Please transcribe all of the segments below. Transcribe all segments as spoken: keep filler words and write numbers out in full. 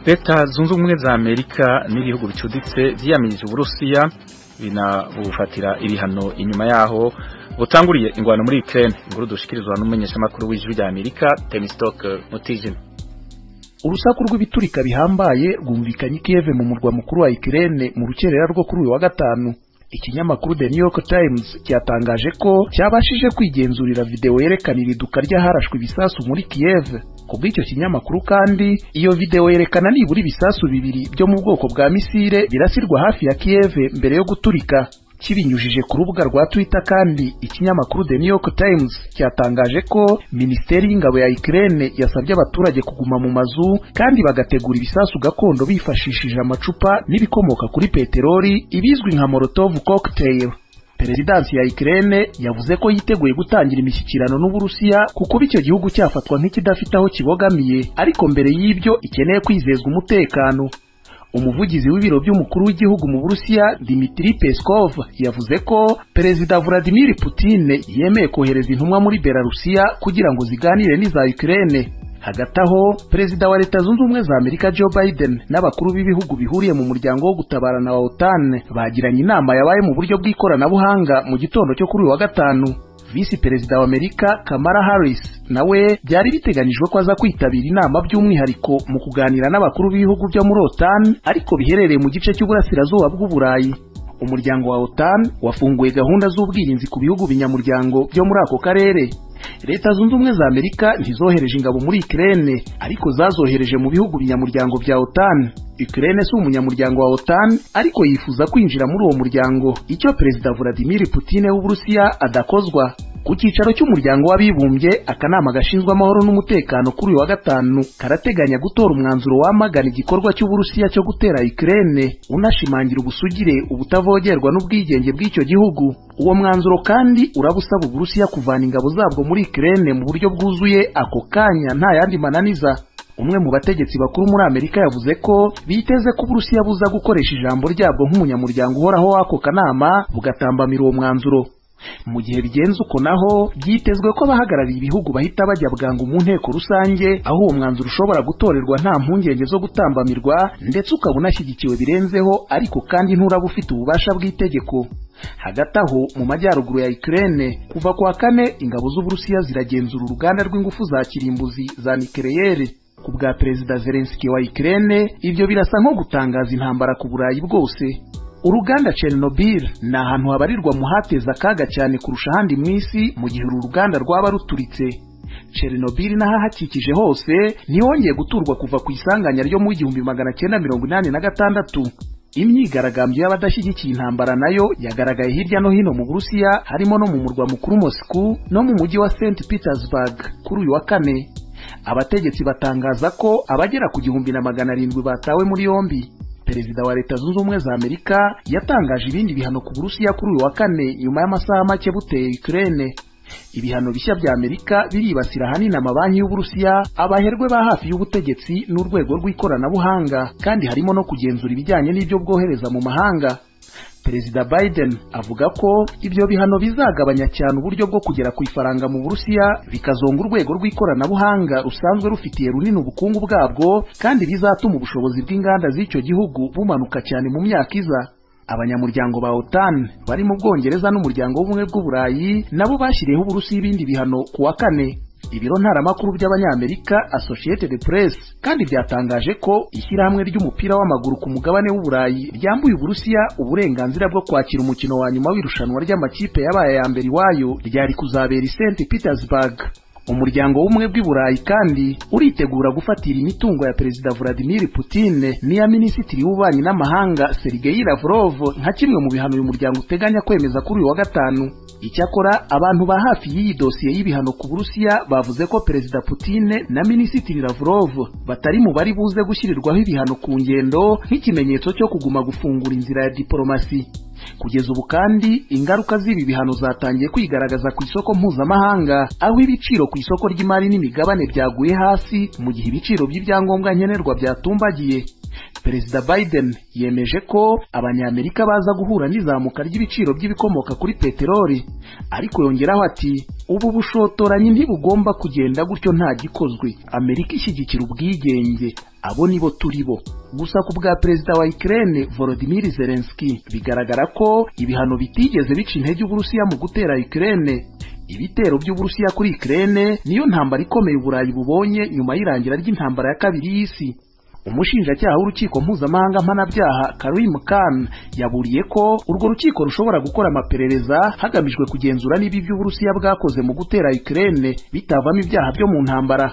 Leta zunze ubumwe za Amerika n'ibihugu bicuditse vyiyamirije Uburusiya binabufatira ibihano inyuma yaho butanguriye ingwano muri Ukraine. Inkuru dushikirizwa n'umumenyeshamakuru w'ijwi rya Amerika Temstock Mutijima. Urusaku rw'ibiturika bihambaye rwumvikanye i Kiev mu murwa mukuru wa Ukraine mu rukerera rwo kuri uyu wa gatanu. Ikinyamakuru The New York Times cyatangaje ko cyabashije kwigenzurira video yerekana iriduka ry'aharashwe ibisasu muri Kiev. Kubw'icyo kinyamakuru kandi iyo video yerekana nibura ibisasu bibiri byo mu bwoko bwa misile birasirwa hafi ya Kiev mbere yo guturika. Kibinyujije ku rubuga rwa Twitter kandi ikinyamakuru The New York Times cyatangaje ko Minisiteri y'Ingabo ya Ukraine yasabye abaturage kuguma mu mazu kandi bagategura ibisasu gakondo bifashishije amacupa n'ibikomoka kuri peteroli ibizwi nka Molotov cocktail. Perezidansi ya Ukraine yavuze ko yiteguye gutangira imishyikirano n'Uburusiya kuko icyo gihugu cyafatwa nk'ikidafite aho kibogamiye, ariko mbere y'ibyo ikeneye kwizezwa umutekano. Umuvugizi w'ibiro by'umukuru w'igihugu mu Burusiya Dmitry Peskov yavuze ko Perezida Vladimir Putin yemeye kohereza intumwa muri Belarusiya kugira ngo ziganire n'iza Ukraine. Hagati aho Perezida wa Leta Zunze Ubumwe za Amerika Joe Biden n'abakuru b'ibihugu bihuriye mu muryango wo gutabarana wa OTAN bagiranye inama yabaye mu buryo bw'ikoranabuhanga mu gitondo cyo kuri uyu wa gatanu. Visi Perezida wa Amerika Kamala Harris nawe byari biteganijwe ko aza kwitabira inama by'umwihariko mu kuganira n'abakuru b'ibihugu byo muri OTAN ariko biherereye mu gice cy'uburasirazuba bw'Uburayi. Umuryango wa OTAN wafunguye gahunda z'ubwirinzi ku bihugu binyamuryango byo muri ako karere. Leta Zunze Ubumwe za Amerika ntizohereje ingabo muri Ukraine ariko zazohereje mu bihugu binyamuryango bya OTAN. Ukraine si umunyamuryango wa OTAN ariko yifuza kwinjira muri uwo muryango, icyo Perezida Vladimir Putin w'Uburusiya adakozwa. Ku cyicaro cy'umuryango w'abibumbye akanama gashinzwe amahoro n'umutekano kuri uyu wa gatanu karateganya gutora umwanzuro wamagana igikorwa cy'Uburusiya cyo gutera Ukraine unashimangira ubusugire ubutavogerwa n'ubwigenge bw'icyo gihugu. Uwo mwanzuro kandi urabusaba Uburusiya kuvana ingabo zabwo muri Ukraine mu buryo bwuzuye ako kanya nta yandi mananiza. Umwe mu bategetsi bakuru muri Amerika yavuze ko biteze ko Uburusiya buza gukoresha ijambo ryabwo nk'umunyamuryango uhoraho w'ako kanama bugatambamira uwo mwanzuro. Mu gihe bigenze uko naho byitezwe ko abahagarariye ibihugu bahita bajya bwangu mu nteko rusange aho uwo mwanzuro ushobora gutorerwa nta mpungenge zo gutambamirwa ndetse ukaba unashyigikiwe birenzeho, ariko kandi nturaba ufite ububasha bw'itegeko. Hagati aho mu majyaruguru ya Ukraine kuva kwa kane ingabo z'Uburusiya ziragenzura uruganda rw'ingufu za kirimbuzi za nucleaire. Ku bwa Perezida Zelensky wa Ukraine ibyo birasa nko gutangaza intambara ku Burayi bwose. Uruganda Chernobyl ni ahantu habarirwa mu hateza akaga cyane kurusha ahandi mu isi mu gihe uru ruganda rwaba ruturitse. Chernobyl n'ahahakikije hose ntihongeye guturwa kuva ku isanganya ryo mu igihumbi magana cyenda mirongo inani na gatandatu. Imyigaragambyo y'abadashyigikiye intambara nayo yagaragaye hirya no hino mu Burusiya, harimo no mu murwa mukuru Moscow no mu mujyi wa Saint Petersburg kuri uyu wa kane. Abategetsi batangaza ko abagera ku gihumbi na magana arindwi batawe muri yombi. Perezida wa Leta Zunze Ubumwe za Amerika yatangaje ibindi bihano ku Burusiya kuri uyu wa kane nyuma y'amasaha make buteye Ukraine. Ibihano bishya bya Amerika biribasira hanini amabanki y'Uburusiya, abaherwe ba hafi y'ubutegetsi n'urwego rw'ikoranabuhanga, kandi harimo no kugenzura ibijyanye n'ibyo bwohereza mu mahanga. Perezida Biden avuga ko ibyo bihano bizagabanya cyane uburyo bwo kugera ku ifaranga mu Burusiya, bikazonga urwego rw'ikoranabuhanga rusanzwe rufitiye runini ubukungu bwabwo, kandi bizatuma ubushobozi bw'inganda z'icyo gihugu bumanuka cyane mu myaka iza. Abanyamuryango ba OTAN bari mu Bwongereza n'umuryango w'ubumwe bw'Uburayi nabo bashyiriyeho Uburusiya ibindi bihano ku wa kane. Ibiro ntaramakuru by'Abanyamerika Associated Press kandi byatangaje ko ishyirahamwe ry'umupira w'amaguru ku mugabane w'Uburayi ryambuye Uburusiya uburenganzira bwo kwakira umukino wa nyuma w'irushanwa ry'amakipe yabaye ya mbere iwayo ryari kuzabera i Saint Petersburg. Umuryango w'ubumwe bw'Uburayi kandi uritegura gufatira imitungo ya Perezida Vladimir Putin n'iya Minisitiri w'Ububanyi n'Amahanga Sergei Lavrov nka kimwe mu bihano uyu muryango uteganya kwemeza kuri uyu wa gatanu. Icyakora abantu ba hafi y'iyi dosiye y'ibihano ku Burusiya bavuze ko Perezida Putin na Minisitiri Lavrov batari mu bari buze gushyirirwaho ibihano ku ngendo nk'ikimenyetso cyo kuguma gufungura inzira ya diplomasi. Kugeza ubu kandi ingaruka z'ibi bihano zatangiye kwigaragaza ku isoko mpuzamahanga, aho ibiciro ku isoko ry'imari n'imigabane byaguye hasi mu gihe ibiciro by'ibyangombwa nkenerwa byatumbagiye. Perezida Biden yemeje ko Abanyamerika baza guhura n'izamuka ry'ibiciro by'ibikomoka kuri peteroli, ariko yongeraho ati ubu bushotoranyi ntibugomba kugenda gutyo nta gikozwe. Amerika ishyigikira ubwigenge, abo nibo turibo. Gusa ku bwa perezida wa Ukraine Volodymyr Zelensky bigaragara ko ibihano bitigeze bica intege Uburusiya mu gutera Ukraine. Ibitero by'Uburusiya kuri Ukraine niyo ntambara ikomeye Uburayi bubonye nyuma y'irangira ry'intambara ya kabiri y'isi. Umushinjacyaha w'urukiko mpuzamahanga mpanabyaha Karim Khan yaburiye ko urwo rukiko rushobora gukora amaperereza hagamijwe kugenzura niba ibyo Uburusiya bwakoze mu gutera Ukraine bitavamo ibyaha byo mu ntambara.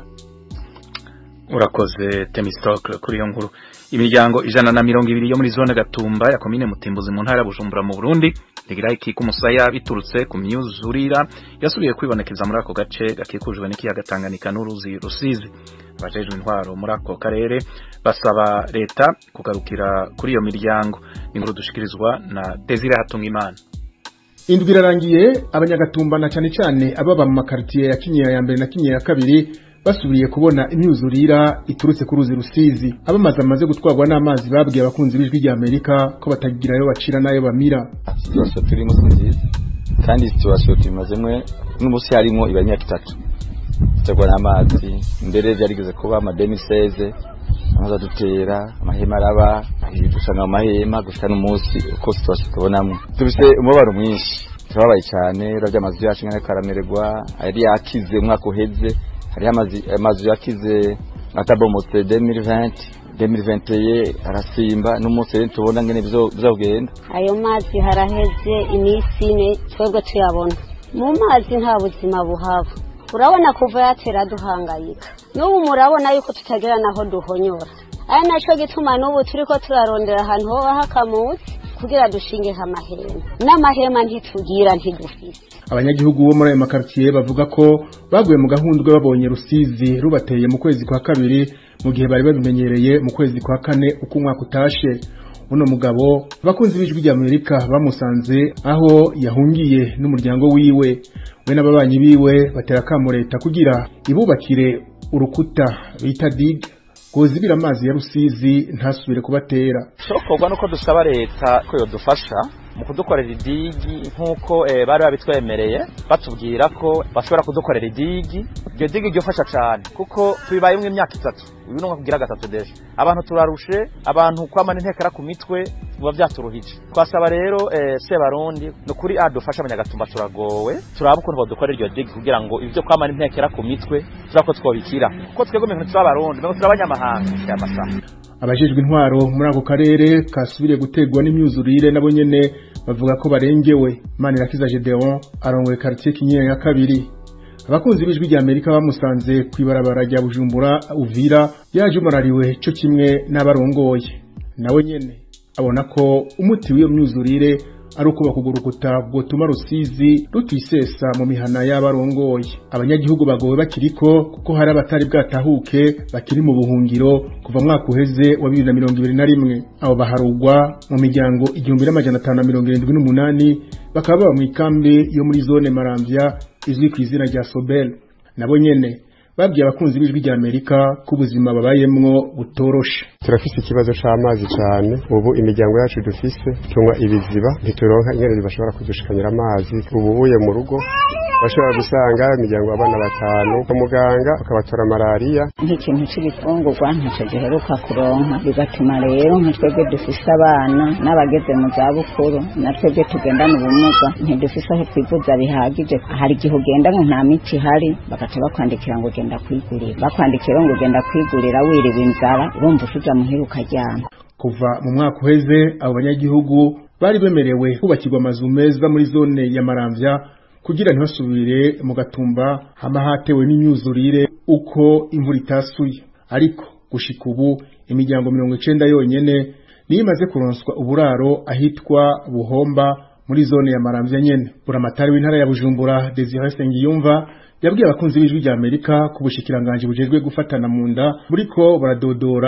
Urakoze Temistocle kuri iyo nkuru. Imiryango ijana na mirongo ibiri yo muri zone Gatumba ya komine Mutimbuzi mu ntara ya Bujumbura mu Burundi rigira iki kumusaya biturutse ku myuzurira yasubiye kwibonekeza muri ako gace gakikujwe n'ikiyaga Tanganyika n'uruzi Rusizi. Abajejwe intwaro muri ako karere basaba leta kugarukira kuri iyo miryango. Inkuru dushikirizwa na Desire Hatungimana. Indwi irarangiye abanyagatumba na cyane cyane ababa mu makartier ya Kinyinya ya mbere na Kinyinya ya kabiri basubiye kubona imyuzurira iturutse ku ruzi Rusizi. Abamaze amaze gutwarwa n'amazi babwiye abakunzi b'ijwi rya Amerika ko batagirayo bacira nayo bamira. Situation turimo nziza kandi situation tumazemwe n'umunsi harimo ibanyaka itatu tegwa n'amazi mbere byarigeze kuba ama deux mille seize amaza dutera amahema araba dushana amahema gushana umunsi uko situation tubonamo tubise umubaro mwinshi turabaye cyane ravya amazi yacu nk'aka karamererwa ari yakize umwaka uheze hari amazi amazi yakize atabomotse deux mille vingt deux mille vingt et un arasimba n'umunsi tubona ngene bizo bizogenda. Ayo mazi haraheze imisi ine twebwe tuyabona mu mazi nta buzima buhaba. Urabona kuva yatera duhangayika n'ubu murabona yuko tutagera naho duhonyora. Aya naco gituma n'ubu turiko turarondera ahantu ho hakamuzi kugira dushinge amahema n'amahema ntitugira ntidufise. Abanyagihugu bo muri ayo makartier bavuga ko baguye mu gahundwe babonye Rusizi rubateye mu kwezi kwa kabiri mu gihe bari babimenyereye mu kwezi kwa kane uko umwaka utashe. Uno mugabo bakunzi b'ijwi rya Amerika bamusanze aho yahungiye n'umuryango wiwe. We n'ababanyi biwe batera kamo leta kugira ibubakire urukuta bita dig kuzibira amazi ya Rusizi ntasubire kubatera. Shokorwa nuko dusaba leta ko yodufasha mu kudukorera idigi nkuko e, bari babitwemereye batubwira ko bashobora kudukorera idigi. Iryo digi ryofasha cyane kuko tubibaye mu imyaka itatu uyu no kugira gatatu deje abantu turarushe abantu kwamana intekera ku mitwe buba byaturuhije. Twasaba rero e, se barundi no kuri adufasha abanyagatumba turagowe turaba ukuntu badukorera iryo digi kugira ngo ivyo kwamana intekera ku mitwe turako twobikira kuko twebwe mu turabarundi mu turabanyamahanga cyabasa. Abajejwe intwaro muri ako karere kasubiriye gutegwa n'imyuzurire nabo nyene bavuga ko barengewe. Manirakiza Gedeon arongoye quartier Kinyinya ya kabiri. Abakunzi b'ijwi rya Amerika bamusanze kwibarabara rya Bujumbura Uvira yaje marariwe cyo kimwe n'abarongoye. Nawe nyene abona ko umuti w'iyo myuzurire ari uko bakugurukuta bwotuma Rusizi rutisesa mu mihana y'abarongoye. Abanyagihugu bagowe bakiriko kuko hari abatari bwatahuke bakiri mu buhungiro kuva mwaka uheze wa bibiri na mirongo ibiri na rimwe. Abo baharugwa mu miryango igihumbi n'amajana atanu na mirongo irindwi n'umunani bakaba baba mu ikambi yo muri zone Maramvya izwi ku izina rya Sobel. Nabo nyene babwiye abakunzi b'ijwi rya Amerika ko ubuzima babayemwo butoroshe. Turafise ikibazo c'amazi cyane ubu imiryango yacu dufise tunywa ibiziba ntituronka ingene bashobora kudushikanyira amazi ububuye mu rugo bashobora gusanga imiryango abana batanu umuganga akabatora malaria. Nk'ikintu cy'ibifungurwa ntacyo giheruka kuronka bigatuma rero nk'itwebwe dufise abana n'abageze mu za bukuru natwebwe tugendana ubumuga ntidufise aho twivuza bihagije. Hari igihe ugenda ngo nta miti ihari bagaca bakwandikira ngo genda kwigurira bakwandikira ngo genda kwigurira wiriwe inzara urumva usuja muhiruka ryana. Kuva mu mwaka uheze abo banyagihugu bari bemerewe kubakirwa amazu meza muri zone ya Maramvya kugira ntibasubire mu Gatumba hama hatewe n'imyuzurire uko imvura itasuye. Ariko gushika ubu imiryango mirongo icenda yonyene niyo imaze kuronswa uburaro ahitwa Buhomba muri zone ya Maramvya nyene. Buramatari w'intara ya Bujumbura Desire Sengiyumva yabwiye abakunzi b'ijwi rya Amerika ku bushikiranganje bujejwe gufatana mu nda buriko baradodora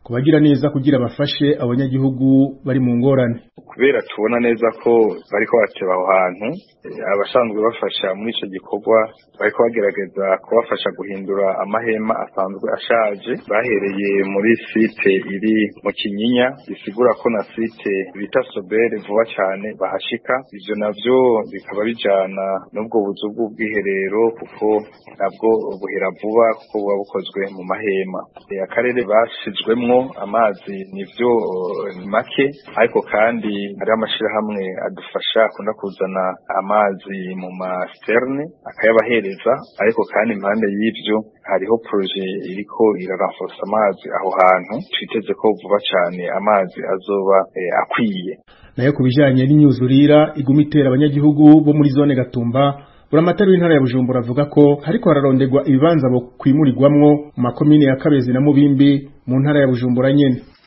kubagira neza kugira bafashe abanyagihugu bari mu ngorane. Kubera tubona neza ko bariko bateba aho hantu, abasanzwe bafasha muri ico gikorwa bariko bagerageza kubafasha guhindura amahema asanzwe ashaje, bahereye muri site iri mu Kinyinya, bisigura ko na site bita Sobere vuba cyane bahashika. Ivyo navyo bikaba bijana n'ubwo buzu bw'ubwiherero kuko nabwo buhera vuba kuko buba bukozwe mu mahema. Akarere basizwemwo amazi nivyo make, ariko kandi hari amashirahamwe adufasha akunda kuzana amazi mu masterne akayabahereza, ariko kandi impande y'ivyo hariho proje iriko iraranforce amazi aho hantu, twiteze ko vuba cyane amazi azoba eh, akwiye. Nayo kubijanye n'imyuzurira iguma itera abanyagihugu bo muri zone Gatumba, Buramatari w'intara ya Bujumbura avuga ko hariko hararonderwa ibibanza bo kwimurirwamwo mu makomine ya Kabezi na Mubimbi mu ntara ya Bujumbura nyene.